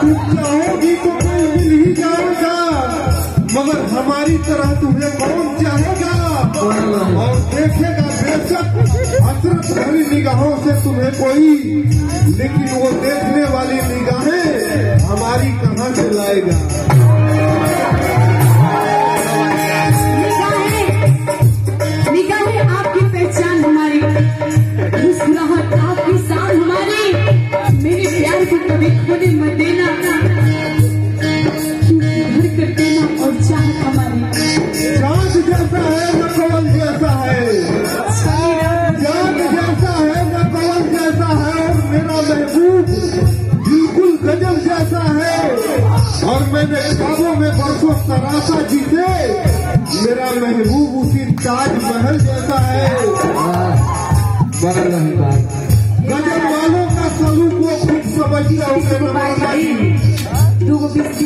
तुम चाहोगी तो कोई मिल ही जाएगा, मगर हमारी तरह तुम्हें कौन चाहेगा। और देखेगा बेशक हसरत भरी निगाहों से तुम्हें कोई, लेकिन वो देखने वाली निगाहें हमारी कहाँ से लाएगा। निगाहें आपकी पहचान हमारी, मुस्कुराहट आपकी शान हमारी। मेरे प्यार को कभी खोने मत देना, क्योंकि घर कर देना और चाहत हमारी। चाँद जैसा है न कमल जैसा है, चाँद जैसा है न कमल जैसा है, और मेरा महबूब बिल्कुल गजब जैसा है। और मैंने ख्वाबों में बरसों तराशा जीते, मेरा महबूब उसी ताजमहल जैसा है। गजब वालों का सलूक को खुद समझता हूँ।